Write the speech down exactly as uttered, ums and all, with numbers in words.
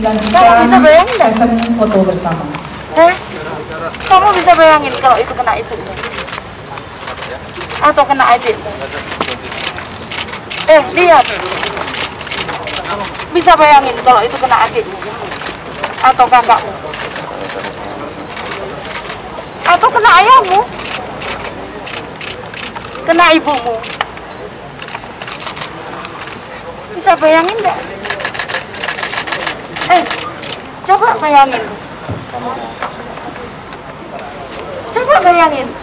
Kamu bisa bayangin nggak? Sesi foto bersama. Eh, kamu bisa bayangin kalau itu kena ibumu atau kena adikmu? Eh, lihat. Bisa bayangin kalau itu kena adikmu atau kakakmu atau kena ayahmu, kena ibumu. Bisa bayangin nggak? Eh, coba bayangin. Coba bayangin.